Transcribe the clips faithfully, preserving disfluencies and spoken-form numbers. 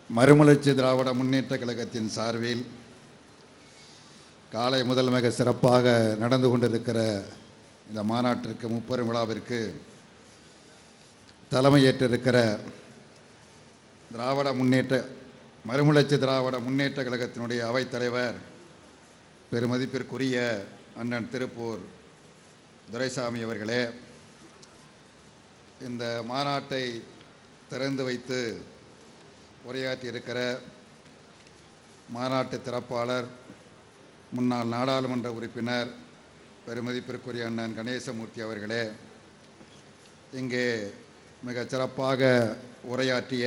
மறுமலர்ச்சி திராவிட முன்னேற்ற கழகத்தின் சார்பில் காலை முதல் மிக சிறப்பாக நடந்து கொண்டிருக்கிற இந்த மாநாட்டிற்கு முப்பெரும் விழாவிற்கு தலைமையேற்றிருக்கிற திராவிட முன்னேற்ற மறுமலர்ச்சி திராவிட முன்னேற்ற கழகத்தினுடைய அவைத்தலைவர் பெருமதிப்பிற்குரிய அண்ணன் திருப்பூர் துரைசாமி அவர்களே, இந்த மாநாட்டை திறந்து வைத்து உரையாற்றியிருக்கிற மாநாட்டு திறப்பாளர் முன்னாள் நாடாளுமன்ற உறுப்பினர் பெருமதிப்பிற்குரிய அண்ணன் கணேசமூர்த்தி அவர்களே, இங்கே மிகச் சிறப்பாக உரையாற்றிய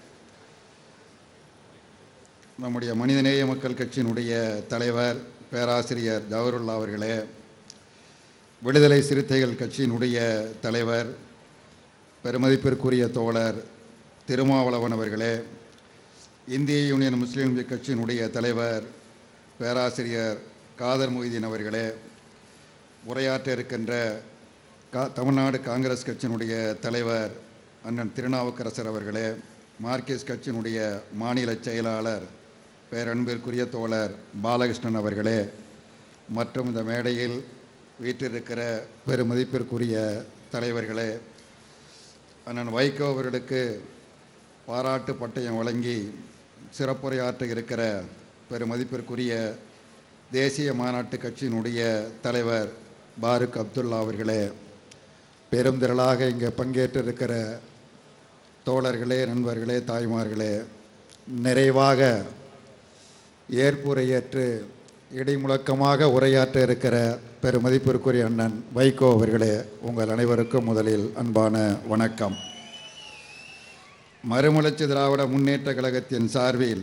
நம்முடைய மனிதநேய மக்கள் கட்சியினுடைய தலைவர் பேராசிரியர் ஜவஹருல்லா அவர்களே, விடுதலை சிறுத்தைகள் கட்சியினுடைய தலைவர் பெருமதிப்பிற்குரிய தோழர் திருமாவளவன் அவர்களே, இந்திய யூனியன் முஸ்லீம் லீக் கட்சியினுடைய தலைவர் பேராசிரியர் காதர் மொய்தீன் அவர்களே, உரையாற்ற இருக்கின்ற கா தமிழ்நாடு காங்கிரஸ் கட்சியினுடைய தலைவர் அண்ணன் திருநாவுக்கரசர் அவர்களே, மார்க்சிஸ்ட் கட்சியினுடைய மாநில செயலாளர் பேரன்பிற்குரிய தோழர் பாலகிருஷ்ணன் அவர்களே, மற்றும் இந்த மேடையில் வீற்றிருக்கிற பெருமதிப்பிற்குரிய தலைவர்களே, அண்ணன் வைகோ அவர்களுக்கு பாராட்டு பட்டயம் வழங்கி சிறப்புரையாற்ற இருக்கிற பெருமதிப்பிற்குரிய தேசிய மாநாட்டு கட்சியினுடைய தலைவர் பாருக் அப்துல்லா அவர்களே, பெரும் திரளாக இங்கே பங்கேற்றிருக்கிற தோழர்களே, நண்பர்களே, தாய்மார்களே, நிறைவாக ஏற்புரையேற்று இடைமுழக்கமாக உரையாற்ற இருக்கிற பெருமதிப்பிற்குரிய அண்ணன் வைகோ அவர்களே, உங்கள் அனைவருக்கும் முதலில் அன்பான வணக்கம். மறுமலர்ச்சி திராவிட முன்னேற்ற கழகத்தின் சார்பில்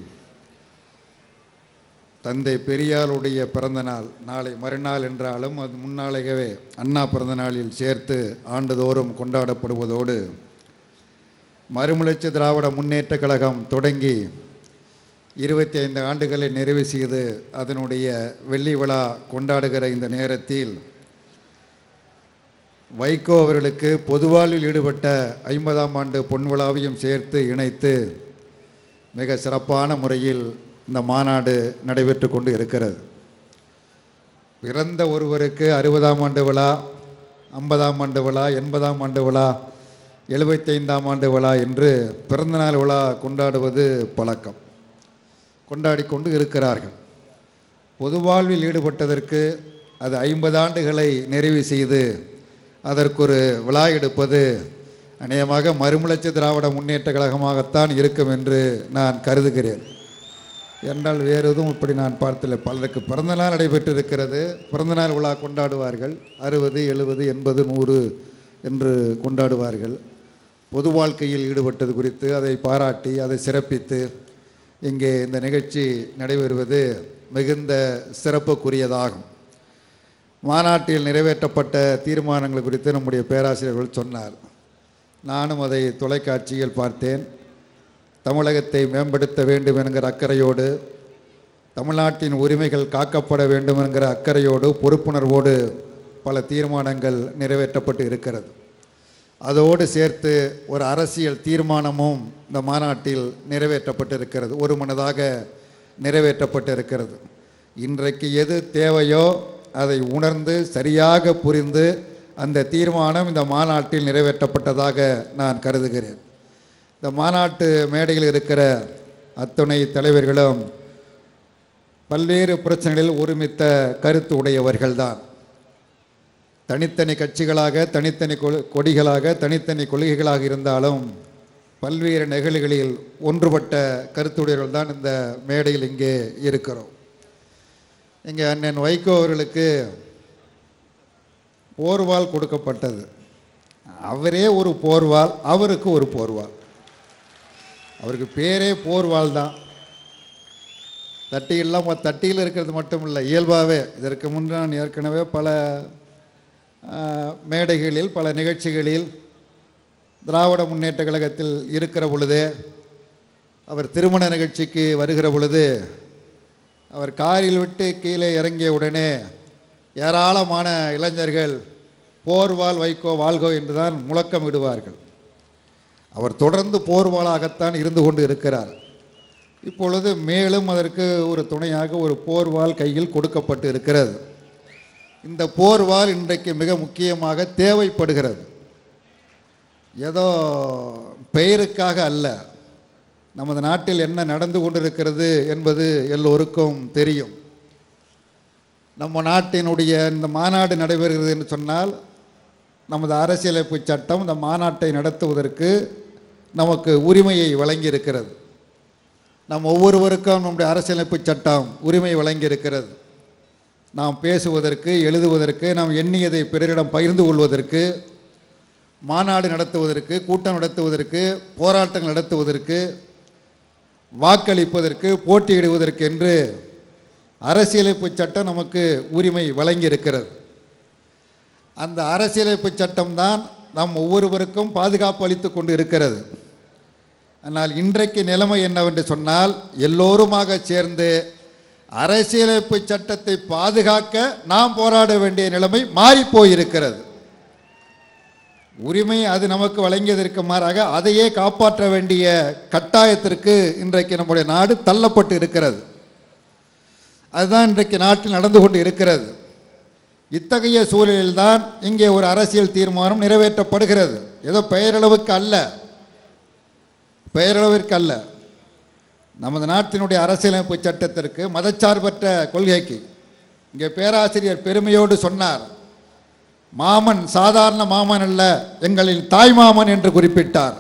தந்தை பெரியாருடைய பிறந்த நாள் நாளை மறுநாள் என்றாலும் அது முன்னாலேயே அண்ணா பிறந்த நாளில் சேர்த்து ஆண்டுதோறும் கொண்டாடப்படுவதோடு மறுமலர்ச்சி திராவிட முன்னேற்ற கழகம் தொடங்கி இருபத்தி ஐந்து ஆண்டுகளை நிறைவு செய்து அதனுடைய வெள்ளி விழா கொண்டாடுகிற இந்த நேரத்தில் வைகோ அவர்களுக்கு பொதுவாழ்வில் ஈடுபட்ட ஐம்பதாம் ஆண்டு பொன் விழாவையும் சேர்த்து இணைத்து மிக சிறப்பான முறையில் இந்த மாநாடு நடைபெற்று கொண்டு இருக்கிறது. பிறந்த ஒருவருக்கு அறுபதாம் ஆண்டு விழா, ஐம்பதாம் ஆண்டு விழா, எண்பதாம் ஆண்டு விழா, எழுபத்தைந்தாம் ஆண்டு விழா என்று பிறந்தநாள் விழா கொண்டாடுவது பழக்கம், கொண்டாடி கொண்டு இருக்கிறார்கள். பொதுவாழ்வில் ஈடுபட்டதற்கு அது ஐம்பது ஆண்டுகளை நிறைவு செய்து அதற்கொரு விழா எடுப்பது அநேகமாக மறுமலர்ச்சி திராவிட முன்னேற்ற கழகமாகத்தான் இருக்கும் என்று நான் கருதுகிறேன். என்றால் வேறு எதுவும் இப்படி நான் பார்த்ததில்லை. பலருக்கு பிறந்தநாள் நடைபெற்றிருக்கிறது, பிறந்தநாள் விழா கொண்டாடுவார்கள், அறுபது எழுபது எண்பது நூறு என்று கொண்டாடுவார்கள். பொது வாழ்க்கையில் ஈடுபட்டது குறித்து அதை பாராட்டி அதை சிறப்பித்து இங்கே இந்த நிகழ்ச்சி நடைபெறுவது மிகுந்த சிறப்புக்குரியதாகும். மாநாட்டில் நிறைவேற்றப்பட்ட தீர்மானங்கள் குறித்து நம்முடைய பேராசிரியர்கள் சொன்னார். நானும் அதை தொலைக்காட்சியில் பார்த்தேன். தமிழகத்தை மேம்படுத்த வேண்டும் என்கிற அக்கறையோடு, தமிழ்நாட்டின் உரிமைகள் காக்கப்பட வேண்டும் என்கிற அக்கறையோடு, பொறுப்புணர்வோடு பல தீர்மானங்கள் நிறைவேற்றப்பட்டு இருக்கிறது. அதோடு சேர்த்து ஒரு அரசியல் தீர்மானமும் இந்த மாநாட்டில் நிறைவேற்றப்பட்டிருக்கிறது, ஒரு மனதாக நிறைவேற்றப்பட்டிருக்கிறது. இன்றைக்கு எது தேவையோ அதை உணர்ந்து சரியாக புரிந்து அந்த தீர்மானம் இந்த மாநாட்டில் நிறைவேற்றப்பட்டதாக நான் கருதுகிறேன். இந்த மாநாட்டு மேடையில் இருக்கிற அத்துணை தலைவர்களும் பல்வேறு பிரச்சனைகளில் ஒருமித்த கருத்து உடையவர்கள்தான். தனித்தனி கட்சிகளாக, தனித்தனி கொடிகளாக, தனித்தனி கொள்கைகளாக இருந்தாலும் பல்வேறு நிகழ்வுகளில் ஒன்றுபட்ட கருத்துடையவர்கள் தான் இந்த மேடையில் இங்கே இருக்கிறோம். இங்கே அண்ணன் வைகோ அவர்களுக்கு போர்வால் கொடுக்கப்பட்டது. அவரே ஒரு போர்வால், அவருக்கு ஒரு போர்வால். அவருக்கு பேரே போர்வால் தான். தட்டியெல்லாம் தட்டியில் இருக்கிறது மட்டும் இல்லை, இயல்பாகவே இதற்கு முன் நான் ஏற்கனவே பல மேடைகளில் பல நிகழ்ச்சிகளில் திராவிட முன்னேற்ற கழகத்தில் இருக்கிற பொழுதே, அவர் திருமண நிகழ்ச்சிக்கு வருகிற பொழுது அவர் காரில் விட்டு கீழே இறங்கிய உடனே ஏராளமான இளைஞர்கள் போர்வால் வைகோ வாழ்கோ என்றுதான் முழக்கம் விடுவார்கள். அவர் தொடர்ந்து போர்வாளாகத்தான் இருந்து கொண்டு இருக்கிறார். இப்பொழுது மேலும் அதற்கு ஒரு துணையாக ஒரு போர்வால் கையில் கொடுக்கப்பட்டு இருக்கிறது. இந்த போர்வால் இன்றைக்கு மிக முக்கியமாக தேவைப்படுகிறது. ஏதோ பெயருக்காக அல்ல. நமது நாட்டில் என்ன நடந்து கொண்டிருக்கிறது என்பது எல்லோருக்கும் தெரியும். நம்ம நாட்டினுடைய இந்த மாநாடு நடைபெறுகிறது என்று சொன்னால் நமது அரசியலமைப்பு சட்டம் இந்த மாநாட்டை நடத்துவதற்கு நமக்கு உரிமையை வழங்கியிருக்கிறது. நம் ஒவ்வொருவருக்கும் நம்முடைய அரசியலமைப்பு சட்டம் உரிமை வழங்கியிருக்கிறது. நாம் பேசுவதற்கு, எழுதுவதற்கு, நாம் எண்ணியதை பிறரிடம் பகிர்ந்து கொள்வதற்கு, மாநாடு நடத்துவதற்கு, கூட்டம் நடத்துவதற்கு, போராட்டங்கள் நடத்துவதற்கு, வாக்களிப்பதற்கு, போட்டியிடுவதற்கு என்று அரசியலமைப்பு சட்டம் நமக்கு உரிமை வழங்கியிருக்கிறது. அந்த அரசியலமைப்பு சட்டம்தான் நாம் ஒவ்வொருவருக்கும் பாதுகாப்பு அளித்து கொண்டு இருக்கிறது. ஆனால் இன்றைக்கு நிலைமை என்னவென்று சொன்னால் எல்லோருமாக சேர்ந்து அரசியலமைப்பு சட்டத்தை பாதுகாக்க நாம் போராட வேண்டிய நிலைமை மாறிப்போயிருக்கிறது. உரிமை அது நமக்கு வழங்கியதற்கு மாறாக அதையே காப்பாற்ற வேண்டிய கட்டாயத்திற்கு இன்றைக்கு நம்முடைய நாடு தள்ளப்பட்டு இருக்கிறது. அதுதான் இன்றைக்கு நாட்டில் நடந்து கொண்டு இருக்கிறது. இத்தகைய சூழலில்தான் இங்கே ஒரு அரசியல் தீர்மானம் நிறைவேற்றப்படுகிறது. ஏதோ பெயரளவுக்கு அல்ல, பெயரளவிற்கு அல்ல. நமது நாட்டினுடைய அரசியலமைப்பு சட்டத்திற்கு, மதச்சார்பற்ற கொள்கைக்கு இங்கே பேராசிரியர் பெருமையோடு சொன்னார், மாமன் சாதாரண மாமன் அல்ல, எங்களின் தாய் மாமன் என்று குறிப்பிட்டார்.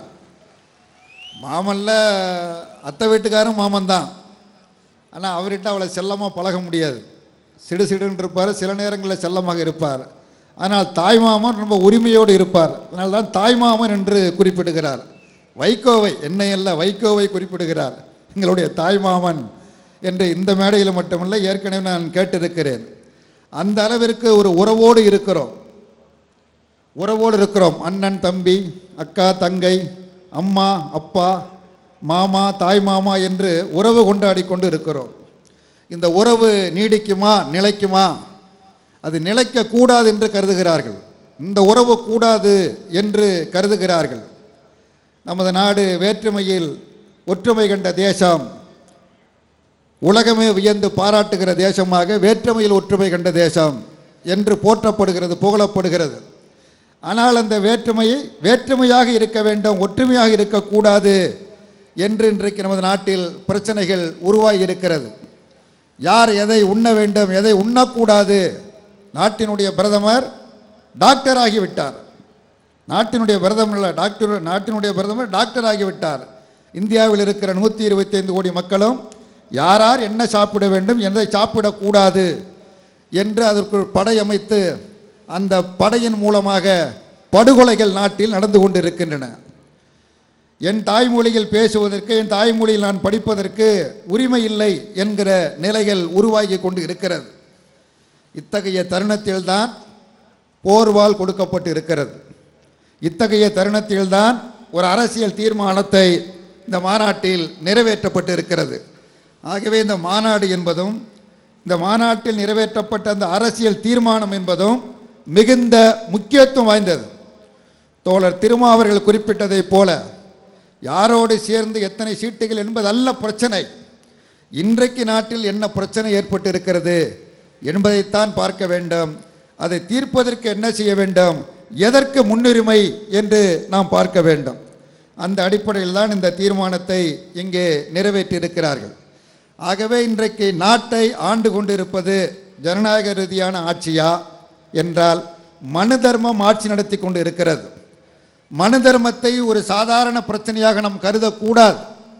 மாமன்ல அத்தை வீட்டுக்காரும் மாமன் தான். ஆனால் அவர்கிட்ட அவளை செல்லமாக பழக முடியாது. சிடு சிடுன்னு இருப்பார், சில நேரங்களில் செல்லமாக இருப்பார். ஆனால் தாய்மாமன் ரொம்ப உரிமையோடு இருப்பார். அதனால் தான் தாய்மாமன் என்று குறிப்பிடுகிறார். வைகோவை, என்னை அல்ல வைகோவை குறிப்பிடுகிறார், எங்களுடைய தாய்மாமன் என்று இந்த மேடையில் மட்டுமல்ல, ஏற்கனவே நான் கேட்டிருக்கிறேன். அந்த அளவிற்கு ஒரு உறவோடு இருக்கிறோம், உறவோடு இருக்கிறோம். அண்ணன் தம்பி, அக்கா தங்கை, அம்மா அப்பா, மாமா தாய் மாமா என்று உறவு கொண்டாடி கொண்டு இருக்கிறோம். இந்த உறவு நீடிக்குமா, நிலைக்குமா? அது நிலைக்கக்கூடாது என்று கருதுகிறார்கள். இந்த உறவு கூடாது என்று கருதுகிறார்கள். நமது நாடு வேற்றுமையில் ஒற்றுமை கண்ட தேசம், உலகமே வியந்து பாராட்டுகிற தேசமாக வேற்றுமையில் ஒற்றுமை கண்ட தேசம் என்று போற்றப்படுகிறது, புகழப்படுகிறது. ஆனால் அந்த வேற்றுமையை வேற்றுமையாக இருக்க வேண்டும், ஒற்றுமையாக இருக்கக்கூடாது என்று இன்றைக்கு நமது நாட்டில் பிரச்சனைகள் உருவாகி இருக்கிறது. யார் எதை உண்ண வேண்டும், எதை உண்ணக்கூடாது? நாட்டினுடைய பிரதமர் டாக்டர் ஆகிவிட்டார். நாட்டினுடைய பிரதமர் டாக்டர் நாட்டினுடைய பிரதமர் டாக்டர் ஆகிவிட்டார். இந்தியாவில் இருக்கிற நூற்றி இருபத்தி ஐந்து கோடி மக்களும் யார் யார் என்ன சாப்பிட வேண்டும், எதை சாப்பிடக்கூடாது என்று அதற்கு படை அமைத்து அந்த படையின் மூலமாக படுகொலைகள் நாட்டில் நடந்து கொண்டு இருக்கின்றன. என் தாய்மொழியில் பேசுவதற்கு, என் தாய்மொழியில் நான் படிப்பதற்கு உரிமை இல்லை என்கிற நிலைகள் உருவாகி கொண்டு இருக்கிறது. இத்தகைய தருணத்தில்தான் போர்வால் கொடுக்கப்பட்டு இருக்கிறது. இத்தகைய தருணத்தில்தான் ஒரு அரசியல் தீர்மானத்தை இந்த மாநாட்டில் நிறைவேற்றப்பட்டு இருக்கிறது. ஆகவே இந்த மாநாடு என்பதும், இந்த மாநாட்டில் நிறைவேற்றப்பட்ட அந்த அரசியல் தீர்மானம் என்பதும் மிகுந்த முக்கியத்துவம் வாய்ந்தது. தோழர் திருமா அவர்கள் குறிப்பிட்டதைப் போல யாரோடு சேர்ந்து எத்தனை சீட்டுகள் என்பதல்ல பிரச்சனை. இன்றைக்கு நாட்டில் என்ன பிரச்சனை ஏற்பட்டு இருக்கிறது என்பதைத்தான் பார்க்க வேண்டும். அதை தீர்ப்பதற்கு என்ன செய்ய வேண்டும், எதற்கு முன்னுரிமை என்று நாம் பார்க்க வேண்டும். அந்த அடிப்படையில் தான் இந்த தீர்மானத்தை இங்கே நிறைவேற்றியிருக்கிறார்கள். ஆகவே இன்றைக்கு நாட்டை ஆண்டு கொண்டிருப்பது ஜனநாயக ரீதியான ஆட்சியா என்றால் மனு தர்மம் ஆட்சி நடத்தி கொண்டு இருக்கிறது. மனு தர்மத்தை ஒரு சாதாரண பிரச்சனையாக நாம் கருதக்கூடாது.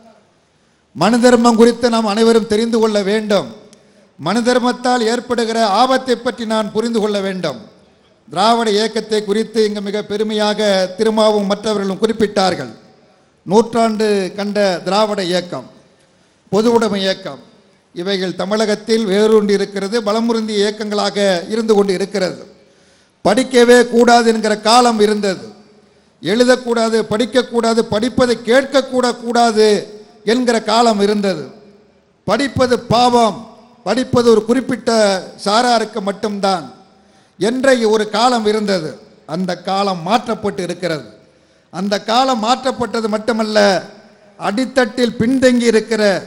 மனு தர்மம் குறித்து நாம் அனைவரும் தெரிந்து கொள்ள வேண்டும். மனு தர்மத்தால் ஏற்படுகிற ஆபத்தை பற்றி நான் புரிந்து கொள்ள வேண்டும். திராவிட இயக்கத்தை குறித்து இங்கு மிக பெருமையாக திருமாவும் மற்றவர்களும் குறிப்பிட்டார்கள். நூற்றாண்டு கண்ட திராவிட இயக்கம், பொது உடைமை இயக்கம், இவைகள் தமிழகத்தில் வேரூன்றி இருக்கிறது, பலமுருந்திய இயக்கங்களாக இருந்து கொண்டு இருக்கிறது. படிக்கவே கூடாது என்கிற காலம் இருந்தது. எழுதக்கூடாது, படிக்கக்கூடாது, படிப்பதை கேட்கக்கூட கூடாது என்கிற காலம் இருந்தது. படிப்பது பாவம், படிப்பது ஒரு குறிப்பிட்ட சாராருக்கு மட்டும்தான் என்ற ஒரு காலம் இருந்தது. அந்த காலம் மாற்றப்பட்டு இருக்கிறது. அந்த காலம் மாற்றப்பட்டது மட்டுமல்ல, அடித்தட்டில் பின்தங்கி இருக்கிற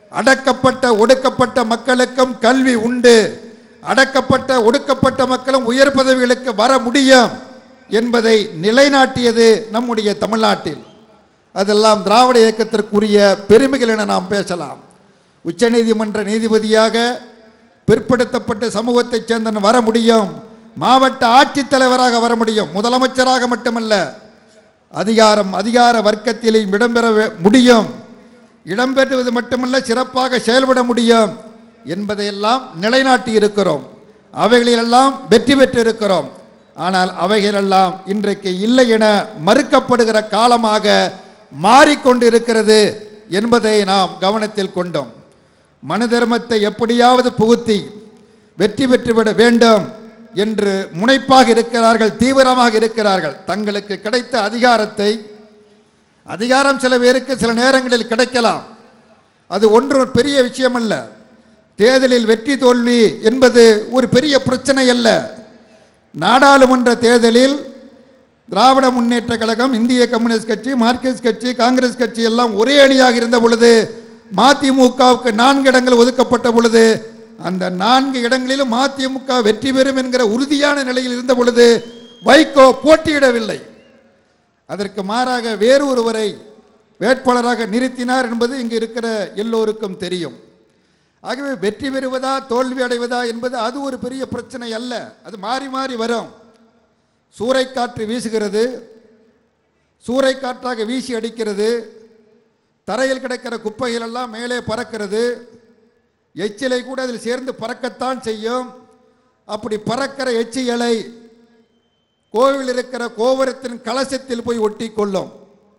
அடக்கப்பட்ட ஒடுக்கப்பட்ட மக்களுக்கும் கல்வி உண்டு, அடக்கப்பட்ட ஒடுக்கப்பட்ட மக்களும் உயர் பதவிகளுக்கு வர முடியும் என்பதை நிலைநாட்டியது நம்முடைய தமிழ்நாட்டில். அதெல்லாம் திராவிட இயக்கத்திற்குரிய பெருமைகள் என நாம் பேசலாம். உச்சநீதிமன்ற நீதிபதியாக பிற்படுத்தப்பட்ட சமூகத்தைச் சேர்ந்த வர முடியும், மாவட்ட ஆட்சித்தலைவராக வர முடியும், முதலமைச்சராக மட்டுமல்ல, அதிகாரம் அதிகார வர்க்கத்திலேயும் இடம்பெற முடியும், இடம்பெறுவது மட்டுமல்ல சிறப்பாக செயல்பட முடியும் என்பதையெல்லாம் நிலைநாட்டி இருக்கிறோம். அவைகளிலெல்லாம் வெற்றி பெற்று இருக்கிறோம். ஆனால் அவைகளெல்லாம் இன்றைக்கு இல்லை என மறுக்கப்படுகிற காலமாக மாறிக்கொண்டிருக்கிறது என்பதை நாம் கவனத்தில் கொண்டோம். மனு தர்மத்தை எப்படியாவது புகுத்தி வெற்றி பெற்றுவிட வேண்டும் என்று முனைப்பாக இருக்கிறார்கள், தீவிரமாக இருக்கிறார்கள். தங்களுக்கு கிடைத்த அதிகாரத்தை, அதிகாரம் சில பேருக்கு சில நேரங்களில் கிடைக்கலாம், அது ஒன்று பெரிய விஷயம் அல்ல. தேர்தலில் வெற்றி தோல்வி என்பது ஒரு பெரிய பிரச்சனை அல்ல. நாடாளுமன்ற தேர்தலில் திராவிட முன்னேற்ற கழகம், இந்திய கம்யூனிஸ்ட் கட்சி, மார்க்சிஸ்ட் கட்சி, காங்கிரஸ் கட்சி எல்லாம் ஒரே அணியாக இருந்த பொழுது, மதிமுகவுக்கு நான்கு இடங்கள் ஒதுக்கப்பட்ட பொழுது, அந்த நான்கு இடங்களிலும் மதிமுக வெற்றி பெறும் என்கிற உறுதியான நிலையில் இருந்த பொழுது வைகோ போட்டியிடவில்லை. அதற்கு மாறாக வேறு ஒருவரை வேட்பாளராக நிறுத்தினார் என்பது இங்கு இருக்கிற எல்லோருக்கும் தெரியும். ஆகவே வெற்றி பெறுவதா தோல்வி அடைவதா என்பது அது ஒரு பெரிய பிரச்சனை அல்ல. அது மாறி மாறி வரும். சூறைக்காற்று வீசுகிறது, சூறைக்காற்றாக வீசி அடிக்கிறது, தரையில் கிடக்கிற குப்பைகள் எல்லாம் மேலே பறக்கிறது, எச்சிலை கூட அதில் சேர்ந்து பறக்கத்தான் செய்யும். அப்படி பறக்கிற எச்சிலை கோவில் இருக்கிற கோபுரத்தின் கலசத்தில் போய் ஒட்டி கொள்ளும்.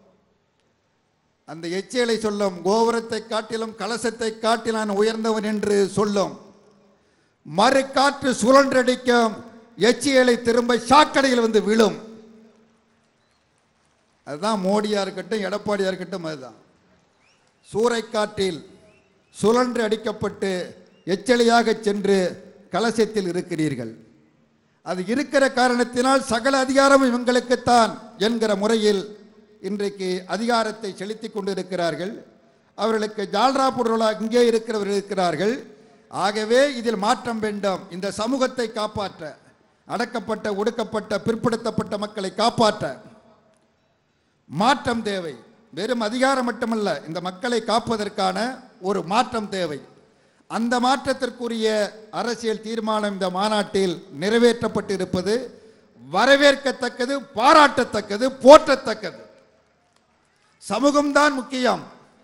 அந்த எச்சிலை சொல்லும், கோபுரத்தை காட்டிலும் கலசத்தை காட்டில் நான் உயர்ந்தவன் என்று சொல்லும். மறு காற்று சுழன்றடிக்கும், எச்சிலை திரும்ப சாக்கடையில் வந்து விழும். அதுதான் மோடியா இருக்கட்டும் எடப்பாடியா இருக்கட்டும், அதுதான் சூறைக்காற்றில் சுழன்று அடிக்கப்பட்டு எச்சலையாக சென்று கலசத்தில் இருக்கிறீர்கள். அது இருக்கிற காரணத்தினால் சகல அதிகாரமும் இவங்களுக்குத்தான் என்கிற முறையில் இன்றைக்கு அதிகாரத்தை செலுத்தி கொண்டிருக்கிறார்கள். அவர்களுக்கு ஜால்ரா போடுறவர்களாக இங்கே இருக்கிறவர்கள் இருக்கிறார்கள். ஆகவே இதில் மாற்றம் வேண்டும். இந்த சமூகத்தை காப்பாற்ற, அடக்கப்பட்ட ஒடுக்கப்பட்ட பிற்படுத்தப்பட்ட மக்களை காப்பாற்ற மாற்றம் தேவை. வெறும் அதிகாரம் மட்டுமல்ல, இந்த மக்களை காப்பதற்கான ஒரு மாற்றம் தேவை. அந்த மாற்றத்திற்குரிய அரசியல் தீர்மானம் இந்த மாநாட்டில் நிறைவேற்றப்பட்டிருப்பது வரவேற்கத்தக்கது, பாராட்டத்தக்கது, போற்றத்தக்கது. சமூகம்தான் முக்கியம்.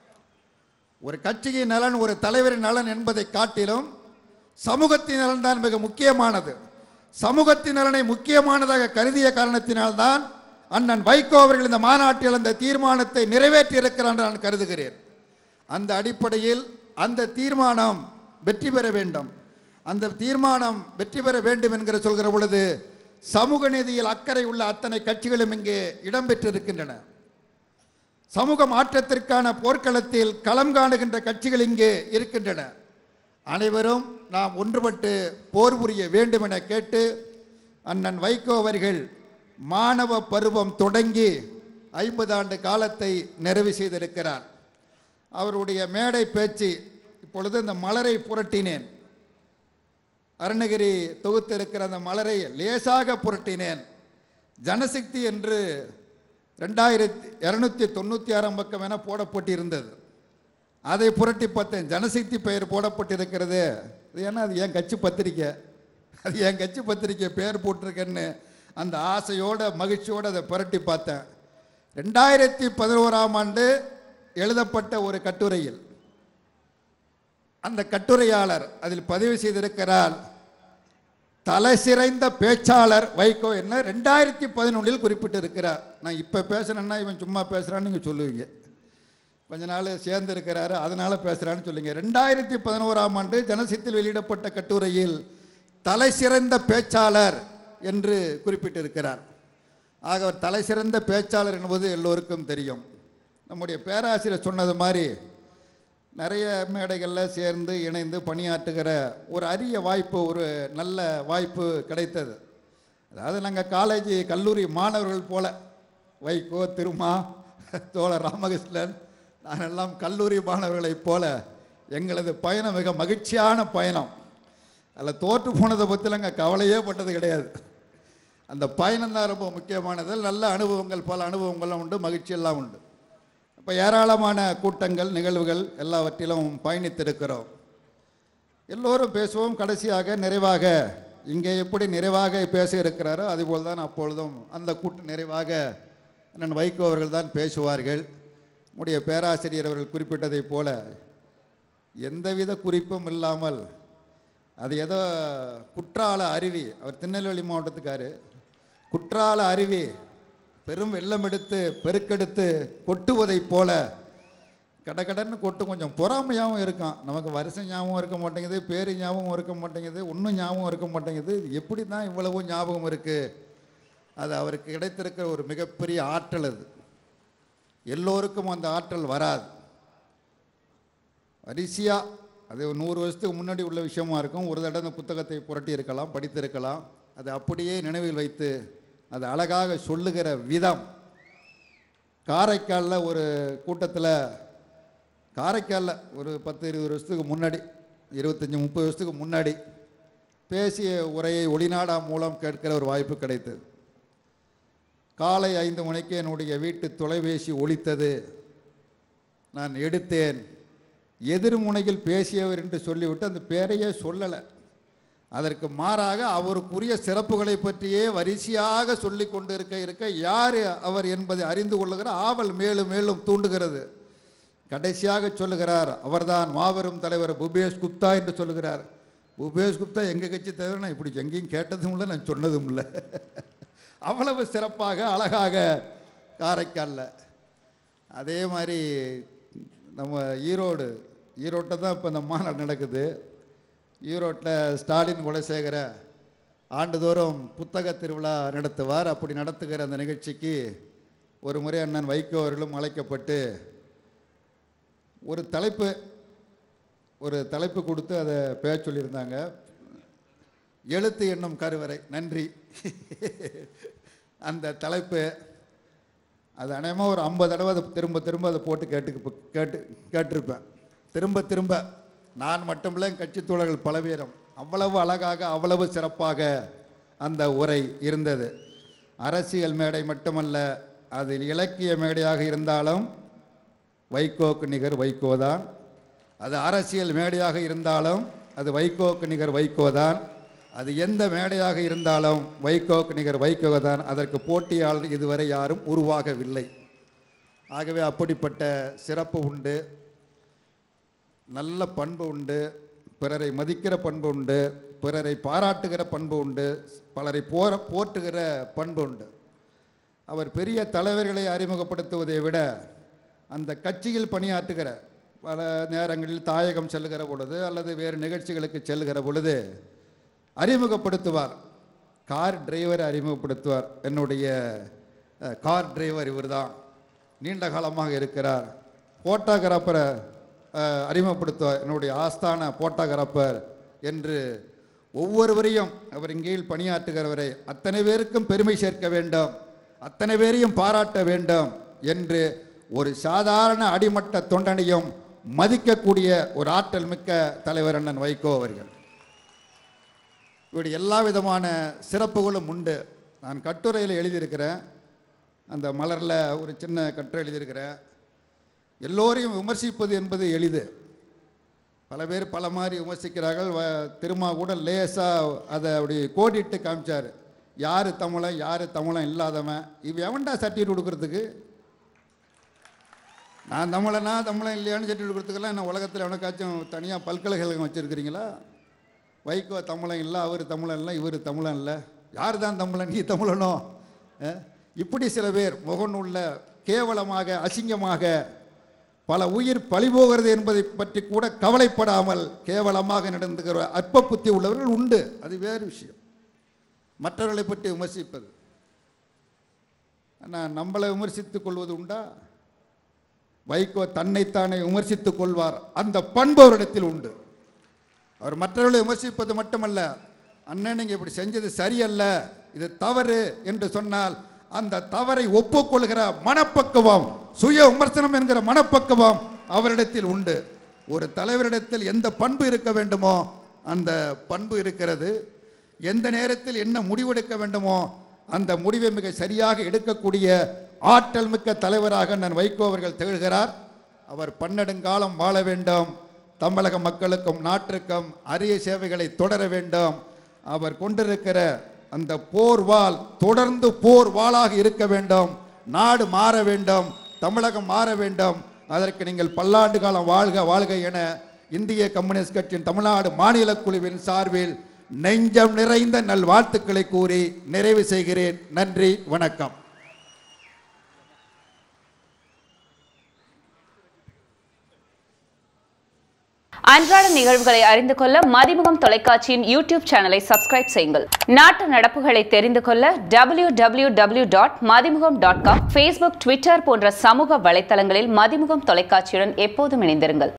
ஒரு கட்சியின் நலன், ஒரு தலைவரின் நலன் என்பதை காட்டிலும் சமூகத்தின் நலன் தான் மிக முக்கியமானது. சமூகத்தின் நலனை முக்கியமானதாக கருதிய காரணத்தினால்தான் அண்ணன் வைகோ அவர்கள் இந்த மாநாட்டில் அந்த தீர்மானத்தை நிறைவேற்றி இருக்கிறார் என்று நான் கருதுகிறேன். அந்த அடிப்படையில் அந்த தீர்மானம் வெற்றி பெற வேண்டும். அந்த தீர்மானம் வெற்றி பெற வேண்டும் என்கிற சொல்கிற பொழுது சமூக நீதியில் அக்கறை உள்ள அத்தனை கட்சிகளும் இங்கே இடம்பெற்றிருக்கின்றன. சமூக மாற்றத்திற்கான போர்க்களத்தில் களம் காணுகின்ற கட்சிகள் இங்கே இருக்கின்றன. அனைவரும் நாம் ஒன்றுபட்டு போர் புரிய வேண்டும் என கேட்டு அண்ணன் வைகோ அவர்கள் மாணவ பருவம் தொடங்கி ஐம்பது ஆண்டு காலத்தை நிறைவு செய்திருக்கிறார். அவருடைய மேடை பேச்சு, இப்பொழுது இந்த மலரை புரட்டினேன், அருணகிரி தொகுத்திருக்கிற அந்த மலரை லேசாக புரட்டினேன். ஜனசக்தி என்று ரெண்டாயிரத்தி இரநூத்தி தொண்ணூற்றி ஆறாம் பக்கம் என போடப்பட்டிருந்தது. அதை புரட்டி பார்த்தேன். ஜனசக்தி பெயர் போடப்பட்டிருக்கிறது. அது ஏன்னா அது என் கட்சி பத்திரிக்கை, அது என் கட்சி பத்திரிக்கை பெயர் போட்டிருக்கேன்னு அந்த ஆசையோட மகிழ்ச்சியோடு அதை புரட்டி பார்த்தேன். ரெண்டாயிரத்தி பதினோராம் ஆண்டு எழுதப்பட்ட ஒரு கட்டுரையில் அந்த கட்டுரையாளர் அதில் பதிவு செய்திருக்கிறார், தலை சிறைந்த பேச்சாளர் வைகோ என்ன ரெண்டாயிரத்தி பதினொன்றில் குறிப்பிட்டிருக்கிறார். நான் இப்போ பேசுகிறேன்னா இவன் சும்மா பேசுகிறான்னு நீங்கள் சொல்லுவீங்க, கொஞ்ச நாள் சேர்ந்து இருக்கிறாரு அதனால் பேசுகிறான்னு சொல்லுங்க. ரெண்டாயிரத்தி பதினோராம் ஆண்டு ஜனசக்தியில் வெளியிடப்பட்ட கட்டுரையில் தலை சிறந்த பேச்சாளர் என்று குறிப்பிட்டிருக்கிறார். ஆக அவர் தலை சிறந்த பேச்சாளர் என்பது எல்லோருக்கும் தெரியும். நம்முடைய பேராசிரியர் சொன்னது மாதிரி நிறைய மேடைகளில் சேர்ந்து இணைந்து பணியாற்றுகிற ஒரு அரிய வாய்ப்பு, ஒரு நல்ல வாய்ப்பு கிடைத்தது. அதாவது நாங்கள் காலேஜ் கல்லூரி மாணவர்கள் போல, வைகோ, திருமா, தோழர் ராமகிருஷ்ணன், நானெல்லாம் கல்லூரி மாணவர்களைப் போல எங்களது பயணம் மிக மகிழ்ச்சியான பயணம். அதில் தோற்று போனதை பற்றிலாம் அங்கே கவலையே பட்டது கிடையாது. அந்த பயணம் தான் ரொம்ப முக்கியமானது. நல்ல அனுபவங்கள், பல அனுபவங்கள்லாம் உண்டு, மகிழ்ச்சியெல்லாம் உண்டு. இப்போ ஏராளமான கூட்டங்கள், நிகழ்வுகள் எல்லாவற்றிலும் பயணித்திருக்கிறோம். எல்லோரும் பேசுவோம். கடைசியாக நிறைவாக இங்கே எப்படி நிறைவாக பேச இருக்கிறாரோ அதுபோல் தான் அப்பொழுதும் அந்த கூட்டம் நிறைவாக அண்ணன் வைகோ அவர்கள் தான் பேசுவார்கள். நம்முடைய பேராசிரியர் அவர்கள் குறிப்பிட்டதைப் போல எந்தவித குறிப்பும் இல்லாமல் அது ஏதோ குற்றால அருவி, அவர் திருநெல்வேலி மாவட்டத்துக்காரு, குற்றால அருவி பெரும் வெள்ளம் எடுத்து பெருக்கெடுத்து கொட்டுவதைப் போல கடகடன்னு கொட்டு. கொஞ்சம் பொறாமையாகவும் இருக்கான். நமக்கு வருஷம் ஞாபகம் இருக்க மாட்டேங்குது, பேர் ஞாபகம் இருக்க மாட்டேங்குது, ஒன்றும் ஞாபகம் இருக்க மாட்டேங்குது. எப்படி தான் இவ்வளவு ஞாபகம் இருக்குது? அது அவருக்கு கிடைத்திருக்கிற ஒரு மிகப்பெரிய ஆற்றல். அது எல்லோருக்கும் அந்த ஆற்றல் வராது. வரிசையாக அது நூறு வருஷத்துக்கு முன்னாடி உள்ள விஷயமா இருக்கும். ஒரு தடவை அந்த புத்தகத்தை புரட்டி இருக்கலாம், படித்திருக்கலாம். அதை அப்படியே நினைவில் வைத்து அது அழகாக சொல்லுகிற விதம். காரைக்காலில் ஒரு கூட்டத்தில், காரைக்காலில் ஒரு பத்து இருபது வருஷத்துக்கு முன்னாடி, இருபத்தஞ்சி முப்பது வருஷத்துக்கு முன்னாடி பேசிய உரையை ஒளிநாடா மூலம் கேட்கிற ஒரு வாய்ப்பு கிடைத்தது. காலை ஐந்து மணிக்கு என்னுடைய வீட்டு தொலைபேசி ஒலித்தது. நான் எடுத்தேன். எதிர்முனையில் பேசியவர் என்று சொல்லிவிட்டு அந்த பேரையே சொல்லலை. அதற்கு மாறாக அவருக்குரிய சிறப்புகளை பற்றியே வரிசையாக சொல்லி கொண்டு இருக்க இருக்க யார் அவர் என்பதை அறிந்து கொள்ளுகிற ஆவல் மேலும் மேலும் தூண்டுகிறது. கடைசியாக சொல்லுகிறார், அவர்தான் மாபெரும் தலைவர் பூபேஷ் குப்தா என்று சொல்லுகிறார். பூபேஷ் குப்தா எங்கள் கட்சி தவிர நான் இப்படி எங்கேயும் கேட்டதும் இல்லை, நான் சொன்னதும் இல்லை. அவ்வளவு சிறப்பாக அழகாக காரைக்காலில். அதே மாதிரி நம்ம ஈரோடு, ஈரோட்டில் தான் இப்போ இந்த மாநாடு நடக்குது. ஈரோட்டில் ஸ்டாலின் குலசேகர ஆண்டுதோறும் புத்தக திருவிழா நடத்துவார். அப்படி நடத்துகிற அந்த நிகழ்ச்சிக்கு ஒரு முறை அண்ணன் வைகோ அவர்களும் அழைக்கப்பட்டு ஒரு தலைப்பு ஒரு தலைப்பு கொடுத்து அதை பேச சொல்லியிருந்தாங்க. எழுத்து என்னும் கருவறை. நன்றி. அந்த தலைப்பு அது அநேகமாக ஒரு ஐம்பது தடவை அதை திரும்ப திரும்ப அதை போட்டு கேட்டு கேட்டு கேட்டிருப்பேன். திரும்ப திரும்ப நான் மட்டுமில்லை, கட்சி தோழர்கள் பல பேரும் அவ்வளவு அழகாக அவ்வளவு சிறப்பாக அந்த உரை இருந்தது. அரசியல் மேடை மட்டுமல்ல, அதில் இலக்கிய மேடையாக இருந்தாலும் வைகோக்கு நிகர் வைகோ தான். அது அரசியல் மேடையாக இருந்தாலும் அது வைகோக்கு நிகர் வைகோ தான். அது எந்த மேடையாக இருந்தாலும் வைகோக்கு நிகர் வைகோ தான். அதற்கு போட்டியாளர் இதுவரை யாரும் உருவாகவில்லை. ஆகவே அப்படிப்பட்ட சிறப்பு உண்டு, நல்ல பண்பு உண்டு, பிறரை மதிக்கிற பண்பு உண்டு, பிறரை பாராட்டுகிற பண்பு உண்டு, பலரை போர போற்றுகிற பண்பு உண்டு. அவர் பெரிய தலைவர்களை அறிமுகப்படுத்துவதை விட அந்த கட்சியில் பணியாற்றுகிற பல நேரங்களில் தாயகம் செல்லுகிற பொழுது அல்லது வேறு நிகழ்ச்சிகளுக்கு செல்லுகிற பொழுது அறிமுகப்படுத்துவார். கார் டிரைவரை அறிமுகப்படுத்துவார். என்னுடைய கார் டிரைவர் இவர் தான், நீண்ட காலமாக இருக்கிறார். போட்டோகிராஃபரை அறிமுகப்படுத்துவார், என்னுடைய ஆஸ்தான போட்டோகிராஃபர் என்று. ஒவ்வொருவரையும் அவர் இங்கேயில் பணியாற்றுகிறவரை அத்தனை பேருக்கும் பெருமை சேர்க்க வேண்டும், அத்தனை பேரையும் பாராட்ட வேண்டும் என்று ஒரு சாதாரண அடிமட்ட தொண்டனையும் மதிக்கக்கூடிய ஒரு ஆற்றல் மிக்க தலைவர் அண்ணன் வைகோ அவர்கள். இப்படி எல்லா விதமான சிறப்புகளும் உண்டு. நான் கட்டுரையில் எழுதியிருக்கிறேன், அந்த மலரில் ஒரு சின்ன கட்டுரை எழுதியிருக்கிறேன். எல்லோரையும் விமர்சிப்பது என்பது எளிது. பல பேர் பல மாதிரி விமர்சிக்கிறார்கள். திருமா கூட லேசாக அதை அப்படி கோடிட்டு காமிச்சார். யார் தமிழன் யார் தமிழன் இல்லாதவன், இவ எவன்டா சர்டிஃபிகேட் கொடுக்கறதுக்கு? நான் தமிழனா தமிழன் இல்லையான்னு சர்டிஃபிகேட் கொடுத்துக்கலாம். என்ன உலகத்தில் எவனுக்காச்சும் தனியாக பல்கலைக்கழகம் வச்சுருக்கிறீங்களா? வைகோ தமிழன் இல்லை, அவர் தமிழன் இல்லை, இவர் தமிழன் இல்லை. யார் தான் தமிழன்? நீ தமிழனோ? இப்படி சில பேர் முகநூல்ல கேவலமாக அசிங்கமாக பல உயிர் பழிபோகிறது என்பதை பற்றி கூட கவலைப்படாமல் கேவலமாக நடந்துகிற அற்ப புத்தி உள்ளவர்கள் உண்டு. அது வேறு விஷயம். மற்றவர்களை பற்றி விமர்சிப்பது, ஆனால் நம்மளை விமர்சித்துக் கொள்வது உண்டா? வைகோ தன்னைத்தானே விமர்சித்துக் கொள்வார். அந்த பண்பு அவரிடத்தில் உண்டு. அவர் மற்றவர்களை விமர்சிப்பது மட்டுமல்ல, அண்ணன் நீங்கள் இப்படி செஞ்சது சரியல்ல, இது தவறு என்று சொன்னால் அந்த தவறை ஒப்புக்கொள்கிற மனப்பக்குவம், சுய விமர்சனம் என்கிற மனப்பக்குவம் அவரிடத்தில் உண்டு. ஒரு தலைவரிடத்தில் எந்த பண்பு இருக்க வேண்டுமோ அந்த பண்பு இருக்கிறது. எந்த நேரத்தில் என்ன முடிவெடுக்க வேண்டுமோ அந்த முடிவை மிக சரியாக எடுக்கக்கூடிய ஆற்றல் மிக்க தலைவராக நான் வைகோ அவர்கள் திகழ்கிறார். அவர் பன்னெடுங்காலம் வாழ வேண்டும். தமிழக மக்களுக்கும் நாட்டிற்கும் அரிய சேவைகளை தொடர வேண்டும். அவர் கொண்டிருக்கிற அந்த போர் வாள் தொடர்ந்து போர் வாளாக இருக்க வேண்டும். நாடு மாற வேண்டும், தமிழகம் மாற வேண்டும். அதற்கு நீங்கள் பல்லாண்டு காலம் வாழ்க வாழ்க என இந்திய கம்யூனிஸ்ட் கட்சியின் தமிழ்நாடு மாநில குழுவின் சார்பில் நெஞ்சம் நிறைந்த நல் வாழ்த்துக்களை கூறி நிறைவு செய்கிறேன். நன்றி, வணக்கம். அன்றாட நிகழ்வுகளை அறிந்து கொள்ள மதிமுகம் தொலைக்காட்சியின் யூடியூப் சேனலை சப்ஸ்கிரைப் செய்யுங்கள். நாட்டு நடப்புகளை தெரிந்து கொள்ள W W W dot Mathimugam dot com, Facebook, Twitter போன்ற சமூக வலைத்தளங்களில் மதிமுகம் தொலைக்காட்சியுடன் எப்போதும் இணைந்திருங்கள்.